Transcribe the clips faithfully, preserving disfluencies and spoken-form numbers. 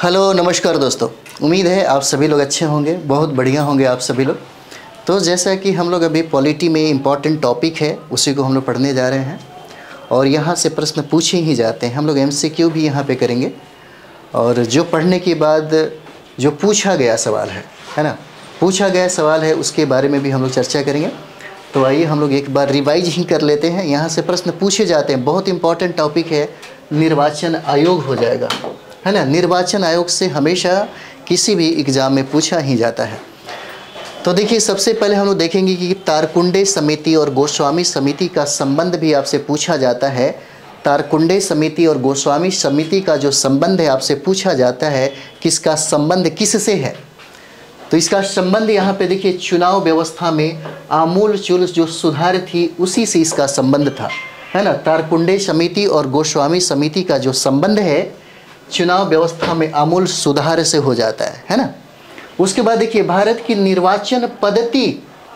Hello नमस्कार दोस्तों, उम्मीद है आप सभी लोग अच्छे होंगे, बहुत बढ़िया होंगे आप सभी लोग। तो जैसा कि हम लोग अभी पॉलिटी में इम्पॉर्टेंट टॉपिक है उसी को हम लोग पढ़ने जा रहे हैं और यहाँ से प्रश्न पूछे ही जाते हैं। हम लोग एमसीक्यू भी यहाँ पे करेंगे और जो पढ़ने के बाद जो पूछा गया सवाल है है ना पूछा गया सवाल है उसके बारे में भी हम लोग चर्चा करेंगे। तो आइए हम लोग एक बार रिवाइज ही कर लेते हैं। यहाँ से प्रश्न पूछे जाते हैं, बहुत इंपॉर्टेंट टॉपिक है, निर्वाचन आयोग हो जाएगा है ना। निर्वाचन आयोग से हमेशा किसी भी एग्ज़ाम में पूछा ही जाता है। तो देखिए, सबसे पहले हम लोग देखेंगे कि तारकुंडे समिति और गोस्वामी समिति का संबंध भी आपसे पूछा जाता है। तारकुंडे समिति और गोस्वामी समिति का जो संबंध है आपसे पूछा जाता है, किसका संबंध किससे है। तो इसका संबंध यहाँ पे देखिए, चुनाव व्यवस्था में आमूल चूल जो सुधार थी उसी से इसका संबंध था, है ना। तारकुंडे समिति और गोस्वामी समिति का जो संबंध है चुनाव व्यवस्था में आमूल सुधार से हो जाता है, है ना। उसके बाद देखिए, भारत की निर्वाचन पद्धति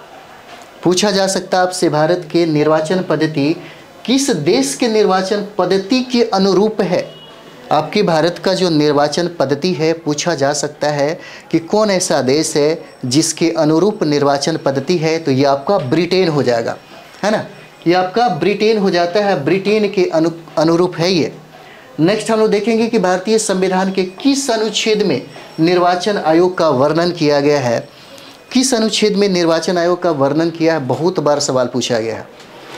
पूछा जा सकता है आपसे, भारत के निर्वाचन पद्धति किस देश के निर्वाचन पद्धति के अनुरूप है। आपकी भारत का जो निर्वाचन पद्धति है पूछा जा सकता है कि कौन ऐसा देश है जिसके अनुरूप निर्वाचन पद्धति है। तो ये आपका ब्रिटेन हो जाएगा, है ना। ये आपका ब्रिटेन हो जाता है, ब्रिटेन के अनु अनुरूप है ये। नेक्स्ट हम लोग देखेंगे कि भारतीय संविधान के किस अनुच्छेद में निर्वाचन आयोग का वर्णन किया गया है। किस अनुच्छेद में निर्वाचन आयोग का वर्णन किया है, बहुत बार सवाल पूछा गया है।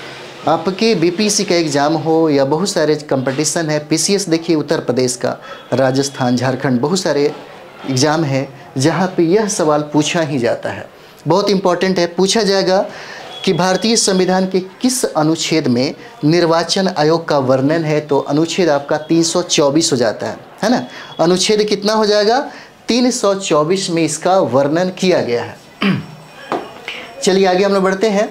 आपके बीपीएससी का एग्ज़ाम हो या बहुत सारे कंपटीशन है, पीसीएस देखिए उत्तर प्रदेश का, राजस्थान, झारखंड, बहुत सारे एग्ज़ाम है जहाँ पे यह सवाल पूछा ही जाता है। बहुत इंपॉर्टेंट है, पूछा जाएगा कि भारतीय संविधान के किस अनुच्छेद में निर्वाचन आयोग का वर्णन है। तो अनुच्छेद आपका तीन सौ चौबीस हो जाता है, है ना। अनुच्छेद कितना हो जाएगा, तीन सौ चौबीस में इसका वर्णन किया गया है। चलिए आगे हम लोग बढ़ते हैं।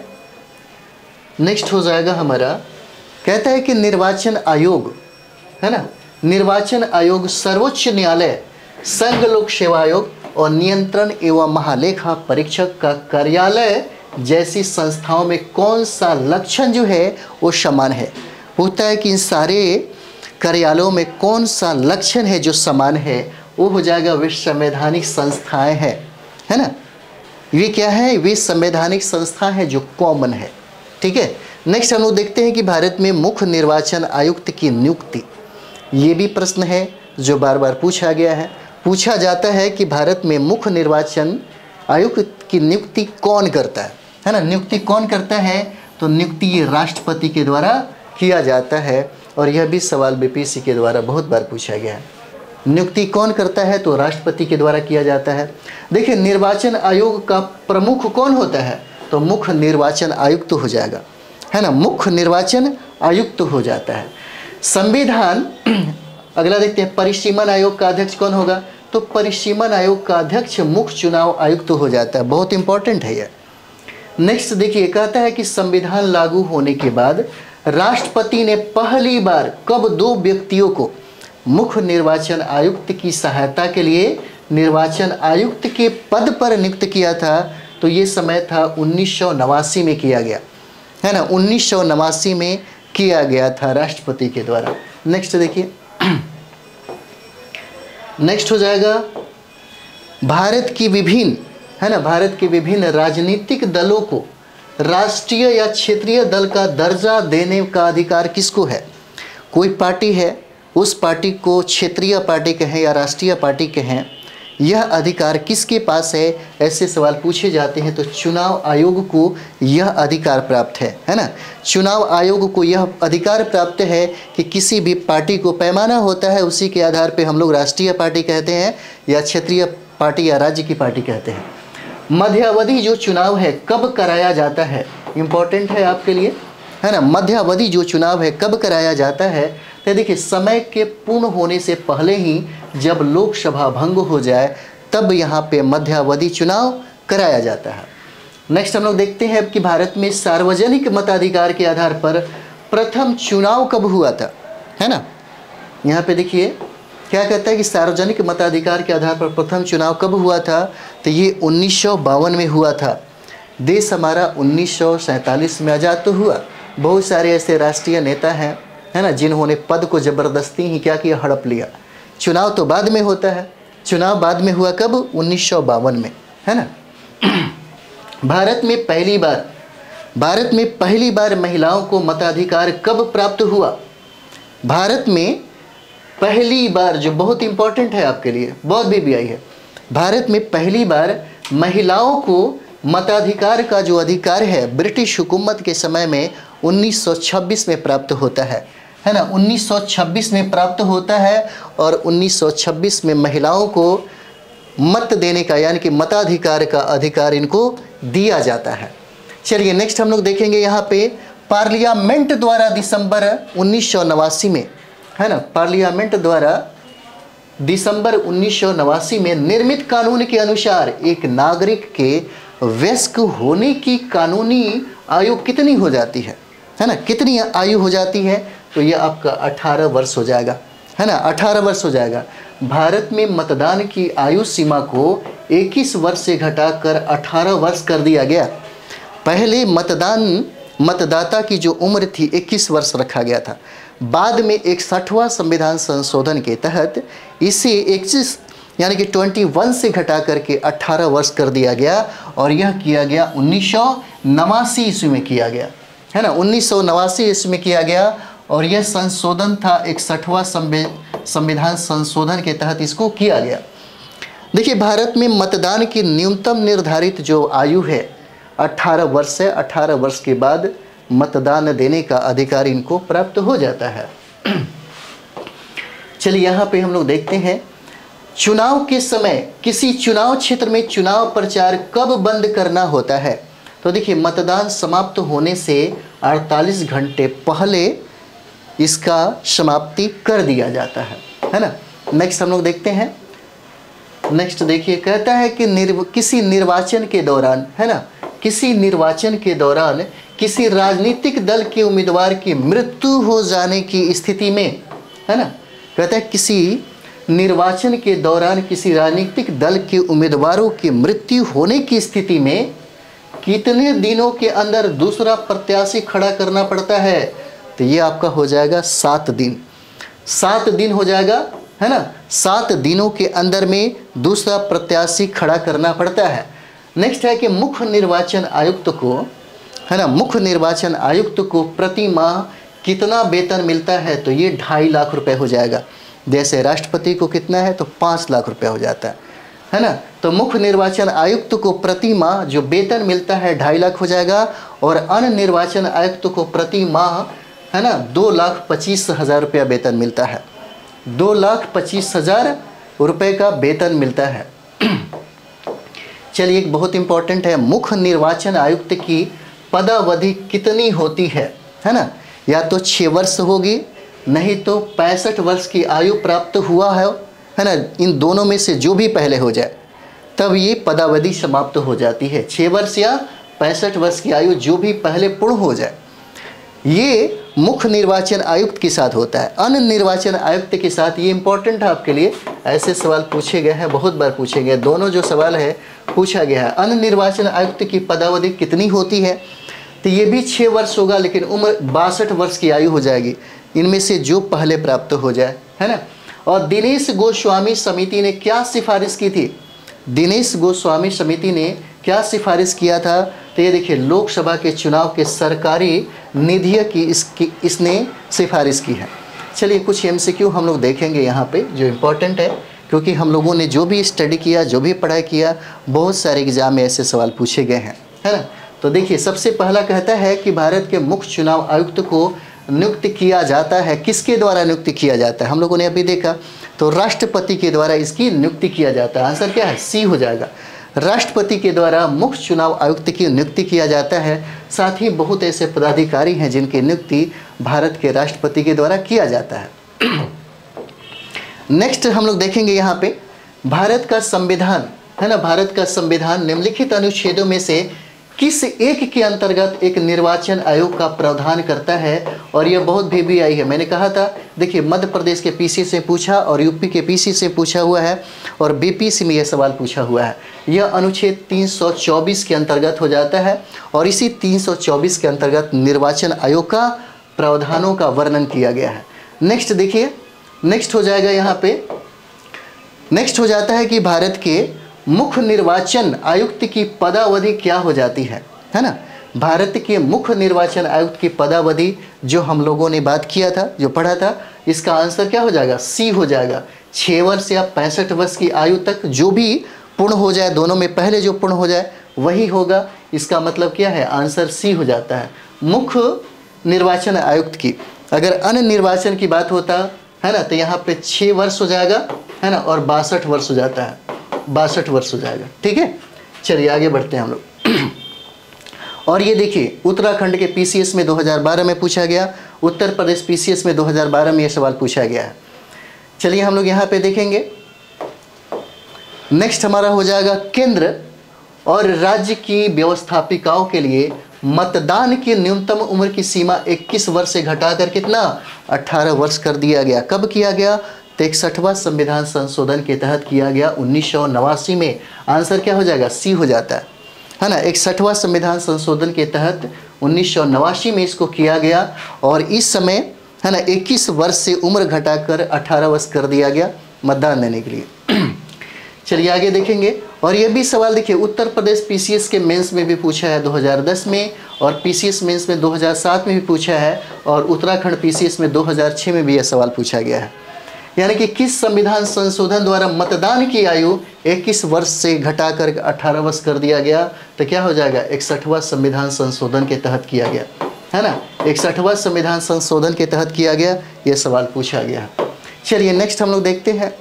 नेक्स्ट हो जाएगा हमारा, कहता है कि निर्वाचन आयोग, है ना, निर्वाचन आयोग सर्वोच्च न्यायालय, संघ लोक सेवा आयोग और नियंत्रण एवं महालेखा परीक्षक का कार्यालय जैसी संस्थाओं में कौन सा लक्षण जो है वो समान है। होता है कि इन सारे कार्यालयों में कौन सा लक्षण है जो समान है, वो हो जाएगा वे संवैधानिक संस्थाएं हैं, है ना। ये क्या है, वे संवैधानिक संस्था है जो कॉमन है, ठीक है। नेक्स्ट हम लोग देखते हैं कि भारत में मुख्य निर्वाचन आयुक्त की नियुक्ति, ये भी प्रश्न है जो बार बार पूछा गया है। पूछा जाता है कि भारत में मुख्य निर्वाचन आयुक्त की नियुक्ति कौन करता है, है ना। नियुक्ति कौन करता है, तो नियुक्ति ये राष्ट्रपति के द्वारा किया जाता है और यह भी सवाल बीपीएससी के द्वारा बहुत बार पूछा गया है। नियुक्ति कौन करता है, तो राष्ट्रपति के द्वारा किया जाता है। देखिए, निर्वाचन आयोग का प्रमुख कौन होता है, तो मुख्य निर्वाचन आयुक्त हो जाएगा, है ना। मुख्य निर्वाचन आयुक्त हो जाता है। संविधान अगला देखते हैं, परिसीमन आयोग का अध्यक्ष कौन होगा, तो परिसीमन आयोग का अध्यक्ष मुख्य चुनाव आयुक्त हो जाता है। बहुत इंपॉर्टेंट है यह। नेक्स्ट देखिए, कहता है कि संविधान लागू होने के बाद राष्ट्रपति ने पहली बार कब दो व्यक्तियों को मुख्य निर्वाचन आयुक्त की सहायता के लिए निर्वाचन आयुक्त के पद पर नियुक्त किया था। तो ये समय था उन्नीस सौ नवासी में किया गया, है ना। उन्नीस सौ नवासी में किया गया था राष्ट्रपति के द्वारा। नेक्स्ट देखिए, नेक्स्ट हो जाएगा, भारत की विभिन्न, है ना, भारत के विभिन्न राजनीतिक दलों को राष्ट्रीय या क्षेत्रीय दल का दर्जा देने का अधिकार किसको है। कोई पार्टी है, उस पार्टी को क्षेत्रीय पार्टी कहें या राष्ट्रीय पार्टी कहें, यह अधिकार किसके पास है, ऐसे सवाल पूछे जाते हैं। तो चुनाव आयोग को यह अधिकार प्राप्त है, है ना। चुनाव आयोग को यह अधिकार प्राप्त है कि किसी भी पार्टी को पैमाना होता है, उसी के आधार पे हम लोग राष्ट्रीय पार्टी कहते हैं या क्षेत्रीय पार्टी या राज्य की पार्टी कहते हैं। मध्यावधि जो चुनाव है कब कराया जाता है, इम्पोर्टेंट है आपके लिए, है ना। मध्यावधि जो चुनाव है कब कराया जाता है, तो देखिए, समय के पूर्ण होने से पहले ही जब लोकसभा भंग हो जाए तब यहाँ पे मध्यावधि चुनाव कराया जाता है। नेक्स्ट हम लोग देखते हैं कि भारत में सार्वजनिक मताधिकार के आधार पर प्रथम चुनाव कब हुआ था, है ना। यहाँ पे देखिए क्या कहता है कि सार्वजनिक मताधिकार के आधार पर प्रथम चुनाव कब हुआ था, तो ये उन्नीस सौ बावन में हुआ था। देश हमारा उन्नीस सौ सैंतालीस में आज़ाद तो हुआ। बहुत सारे ऐसे राष्ट्रीय नेता हैं, है ना, जिन्होंने पद को ज़बरदस्ती ही क्या किया, हड़प लिया। चुनाव तो बाद में होता है। चुनाव बाद में हुआ कब? उन्नीस सौ बावन में, है ना। भारत में पहली बार भारत में पहली बार महिलाओं को मताधिकार कब प्राप्त हुआ? भारत में पहली बार, जो बहुत इंपॉर्टेंट है आपके लिए, बहुत भी, भी आई है, भारत में पहली बार महिलाओं को मताधिकार का जो अधिकार है ब्रिटिश हुकूमत के समय में उन्नीस सौ छब्बीस में प्राप्त होता है, है ना। उन्नीस सौ छब्बीस में प्राप्त होता है और उन्नीस सौ छब्बीस में महिलाओं को मत देने का, यानी कि मताधिकार का अधिकार इनको दिया जाता है। चलिए नेक्स्ट हम लोग देखेंगे यहाँ पे पार्लियामेंट द्वारा दिसंबर उन्नीस सौ नवासी में, है ना, पार्लियामेंट द्वारा दिसंबर उन्नीस सौ नवासी में निर्मित कानून के अनुसार एक नागरिक के वयस्क होने की कानूनी आयु कितनी हो जाती है, है ना, कितनी आयु हो जाती है? तो ये आपका अठारह वर्ष हो जाएगा, है ना, अठारह वर्ष हो जाएगा। भारत में मतदान की आयु सीमा को इक्कीस वर्ष से घटाकर अठारह वर्ष कर दिया गया। पहले मतदान मतदाता की जो उम्र थी इक्कीस वर्ष रखा गया था। बाद में इकसठवां संविधान संशोधन के तहत इसे इक्कीस यानी कि इक्कीस से घटा करके अठारह वर्ष कर दिया गया और यह किया गया उन्नीस सौ नवासी ईस्वी में किया गया, है ना, उन्नीस सौ नवासी ईस्वी में किया गया और यह संशोधन था इकसठवां संविधान संशोधन के तहत इसको किया गया। देखिए भारत में मतदान की न्यूनतम निर्धारित जो आयु है अठारह वर्ष है। अठारह वर्ष के बाद मतदान देने का अधिकार इनको प्राप्त हो जाता है। चलिए यहाँ पे हम लोग देखते हैं चुनाव के समय किसी चुनाव क्षेत्र में चुनाव प्रचार कब बंद करना होता है? तो देखिए मतदान समाप्त होने से अड़तालीस घंटे पहले इसका समाप्ति कर दिया जाता है, है ना। नेक्स्ट हम लोग देखते हैं, नेक्स्ट देखिए कहता है कि निर्व, किसी निर्वाचन के दौरान, है ना, किसी निर्वाचन के दौरान किसी राजनीतिक दल के उम्मीदवार की मृत्यु हो जाने की स्थिति में, है ना, कहता है किसी निर्वाचन के दौरान किसी राजनीतिक दल के उम्मीदवारों की मृत्यु होने की स्थिति में कितने दिनों के अंदर दूसरा प्रत्याशी खड़ा करना पड़ता है? तो ये आपका हो जाएगा सात दिन, सात दिन हो जाएगा, है ना, सात दिनों के अंदर में दूसरा प्रत्याशी खड़ा करना पड़ता है। नेक्स्ट है कि मुख्य निर्वाचन आयुक्त को, है ना, मुख्य निर्वाचन आयुक्त को प्रति माह कितना वेतन मिलता है? तो ये ढाई लाख रुपए हो जाएगा। जैसे राष्ट्रपति को कितना है तो पाँच लाख रुपए हो जाता है, है ना। तो मुख्य निर्वाचन आयुक्त को प्रति माह जो वेतन मिलता है ढाई लाख हो जाएगा और अन्य निर्वाचन आयुक्त को प्रति माह, है ना, दो लाख पच्चीस हज़ार रुपया वेतन मिलता है। दो लाख पच्चीस हज़ार रुपये का वेतन मिलता है। चलिए एक बहुत इंपॉर्टेंट है, मुख्य निर्वाचन आयुक्त की पदावधि कितनी होती है, है ना, या तो छः वर्ष होगी नहीं तो पैंसठ वर्ष की आयु प्राप्त हुआ है, है ना, इन दोनों में से जो भी पहले हो जाए तब ये पदावधि समाप्त हो जाती है। छः वर्ष या पैंसठ वर्ष की आयु जो भी पहले पूर्ण हो जाए, ये मुख्य निर्वाचन आयुक्त के साथ होता है। अन्य निर्वाचन आयुक्त के साथ, ये इंपॉर्टेंट है आपके लिए, ऐसे सवाल पूछे गए हैं, बहुत बार पूछे गए, दोनों जो सवाल है पूछा गया है। अन्य निर्वाचन आयुक्त की पदावधि कितनी होती है? तो ये भी छः वर्ष होगा लेकिन उम्र बासठ वर्ष की आयु हो जाएगी, इनमें से जो पहले प्राप्त हो जाए, है ना। और दिनेश गोस्वामी समिति ने क्या सिफारिश की थी? दिनेश गोस्वामी समिति ने क्या सिफारिश किया था? तो ये देखिए लोकसभा के चुनाव के सरकारी निधियों की इसकी इसने सिफारिश की है। चलिए कुछ एमसीक्यू हम लोग देखेंगे यहाँ पे जो इम्पोर्टेंट है, क्योंकि हम लोगों ने जो भी स्टडी किया, जो भी पढ़ाई किया, बहुत सारे एग्जाम में ऐसे सवाल पूछे गए हैं, है ना। तो देखिए सबसे पहला कहता है कि भारत के मुख्य चुनाव आयुक्त को नियुक्त किया जाता है, किसके द्वारा नियुक्त किया जाता है? हम लोगों ने अभी देखा तो राष्ट्रपति के द्वारा इसकी नियुक्ति किया जाता है। आंसर क्या है? सी हो जाएगा। राष्ट्रपति के द्वारा मुख्य चुनाव आयुक्त की नियुक्ति किया जाता है। साथ ही बहुत ऐसे पदाधिकारी हैं जिनकी नियुक्ति भारत के राष्ट्रपति के द्वारा किया जाता है। नेक्स्ट हम लोग देखेंगे यहाँ पे भारत का संविधान, है ना, भारत का संविधान निम्नलिखित अनुच्छेदों में से किस एक के अंतर्गत एक निर्वाचन आयोग का प्रावधान करता है? और यह बहुत भी भी आई है, मैंने कहा था, देखिए मध्य प्रदेश के पीसी से पूछा और यूपी के पीसी से पूछा हुआ है और बीपीसी में यह सवाल पूछा हुआ है। यह अनुच्छेद तीन सौ चौबीस के अंतर्गत हो जाता है और इसी तीन सौ चौबीस के अंतर्गत निर्वाचन आयोग का प्रावधानों का वर्णन किया गया है। नेक्स्ट देखिए, नेक्स्ट हो जाएगा यहाँ पे नेक्स्ट हो जाता है कि भारत के मुख्य निर्वाचन आयुक्त की पदावधि क्या हो जाती है, है ना। भारत के मुख्य निर्वाचन आयुक्त की पदावधि जो हम लोगों ने बात किया था, जो पढ़ा था, इसका आंसर क्या हो जाएगा, सी हो जाएगा। छः वर्ष या पैंसठ वर्ष की आयु तक जो भी पूर्ण हो जाए, दोनों में पहले जो पूर्ण हो जाए वही होगा। इसका मतलब क्या है, आंसर सी हो जाता है, मुख्य निर्वाचन आयुक्त की। अगर अन्य निर्वाचन की बात होता है ना, तो यहाँ पे छः वर्ष हो जाएगा, है ना, और बासठ वर्ष हो जाता है, बासठ वर्ष हो जाएगा। ठीक है, चलिए आगे बढ़ते हैं हम लोग। और ये देखिए, उत्तराखंड के पीसीएस में दो हज़ार बारह में पूछा गया, उत्तर प्रदेश पीसीएस में दो हज़ार बारह में ये सवाल पूछा गया है। चलिए हम लोग यहाँ पे देखेंगे। नेक्स्ट हमारा हो जाएगा, केंद्र और राज्य की व्यवस्थापिकाओं के लिए मतदान की न्यूनतम उम्र की सीमा इक्कीस वर्ष से घटाकर कितना, अठारह वर्ष कर दिया गया। कब किया गया, तो इकसठवां संविधान संशोधन के तहत किया गया उन्नीस सौ नवासी में। आंसर क्या हो जाएगा, सी हो जाता है, है ना। इकसठवां संविधान संशोधन के तहत उन्नीस सौ नवासी में इसको किया गया और इस समय, है ना, इक्कीस वर्ष से उम्र घटाकर अठारह वर्ष कर दिया गया मतदान देने के लिए। चलिए आगे देखेंगे। और ये भी सवाल देखिए, उत्तर प्रदेश पीसीएस के मेंस में भी पूछा है दो हज़ार दस में, और पीसीएस मेंस में दो हज़ार सात में भी पूछा है, और उत्तराखंड पीसीएस में दो हज़ार छह में भी यह सवाल पूछा गया है। यानी कि किस संविधान संशोधन द्वारा मतदान की आयु इक्कीस वर्ष से घटाकर अठारह वर्ष कर दिया गया, तो क्या हो जाएगा, इकसठवां संविधान संशोधन के तहत किया गया, है ना। इकसठवां संविधान संशोधन के तहत किया गया, यह सवाल पूछा गया। चलिए नेक्स्ट हम लोग देखते हैं।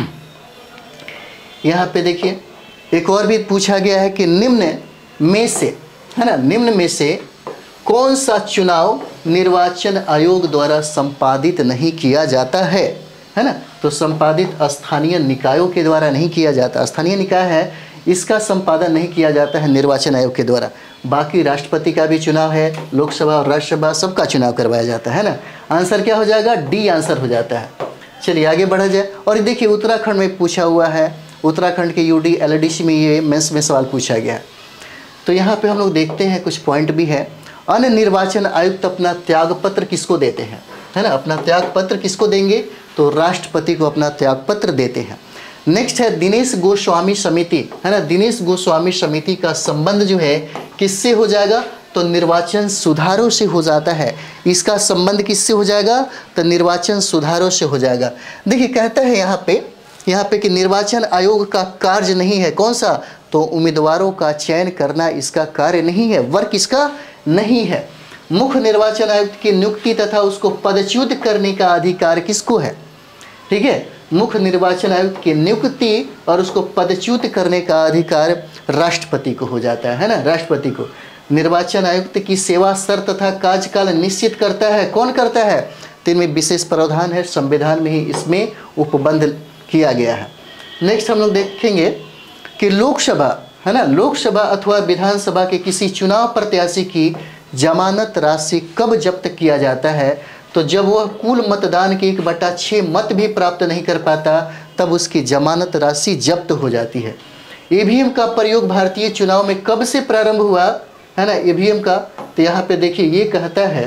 यहाँ पे देखिए, एक और भी पूछा गया है कि निम्न में से, है ना, निम्न में से कौन सा चुनाव निर्वाचन आयोग द्वारा संपादित नहीं किया जाता है, है ना। तो संपादित स्थानीय निकायों के द्वारा नहीं किया जाता, स्थानीय निकाय है इसका संपादन नहीं किया जाता है निर्वाचन आयोग के द्वारा। बाकी राष्ट्रपति का भी चुनाव है, लोकसभा और राज्यसभा सबका चुनाव करवाया जाता है ना। आंसर क्या हो जाएगा, डी आंसर हो जाता है। चलिए आगे बढ़ा जाए। और देखिए, उत्तराखंड में पूछा हुआ है, उत्तराखंड के यूडी एलडीसी में ये मेंस में सवाल पूछा गया। तो यहाँ पे हम लोग देखते हैं, कुछ पॉइंट भी है। अन्य निर्वाचन आयुक्त अपना त्यागपत्र किसको देते हैं, है ना, अपना त्यागपत्र किसको देंगे, तो राष्ट्रपति को अपना त्यागपत्र देते हैं। नेक्स्ट है दिनेश गोस्वामी समिति, है ना। दिनेश गोस्वामी समिति का संबंध जो है किससे हो जाएगा, तो निर्वाचन सुधारों से हो जाता है। इसका संबंध किससे हो जाएगा, तो निर्वाचन सुधारों से हो जाएगा। देखिए कहता है यहाँ पे यहाँ पे कि निर्वाचन आयोग का कार्य नहीं है, कौन सा, तो उम्मीदवारों का चयन करना इसका कार्य नहीं है, वर्क इसका नहीं है। मुख्य निर्वाचन आयुक्त की नियुक्ति तथा उसको पदच्युत करने का अधिकार किसको है, ठीक है। मुख्य निर्वाचन आयुक्त की नियुक्ति और उसको पदच्युत करने का अधिकार राष्ट्रपति को हो जाता है, है ना, राष्ट्रपति को। निर्वाचन आयुक्त की सेवा शर्त तथा कार्यकाल निश्चित करता है, कौन करता है, तो इनमें विशेष प्रावधान है, संविधान में ही इसमें उपबंध किया गया है। नेक्स्ट हम लोग देखेंगे कि लोकसभा, है ना, लोकसभा अथवा विधानसभा के किसी चुनाव प्रत्याशी की जमानत राशि कब जब्त किया जाता है, तो जब वह कुल मतदान के एक बटा छः मत भी प्राप्त नहीं कर पाता, तब उसकी जमानत राशि जब्त हो जाती है। ईवीएम का प्रयोग भारतीय चुनाव में कब से प्रारंभ हुआ, है ना, ईवीएम का, तो यहाँ पे देखिए ये कहता है,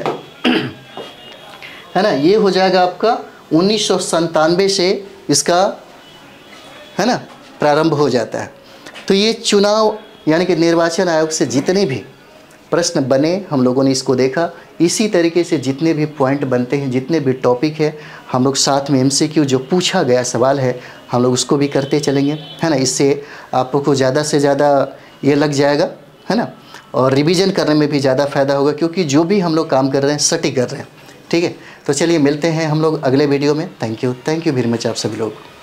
है ना, ये हो जाएगा आपका उन्नीस सौ संतानवे से इसका, है ना, प्रारंभ हो जाता है। तो ये चुनाव यानी कि निर्वाचन आयोग से जितने भी प्रश्न बने हम लोगों ने इसको देखा। इसी तरीके से जितने भी पॉइंट बनते हैं, जितने भी टॉपिक है, हम लोग साथ में एमसीक्यू जो पूछा गया सवाल है हम लोग उसको भी करते चलेंगे, है ना। इससे आपको ज़्यादा से ज़्यादा ये लग जाएगा, है ना, और रिवीजन करने में भी ज़्यादा फ़ायदा होगा, क्योंकि जो भी हम लोग काम कर रहे हैं सटीक कर रहे हैं। ठीक है, तो चलिए मिलते हैं हम लोग अगले वीडियो में। Thank you, thank you very much आप सभी लोग।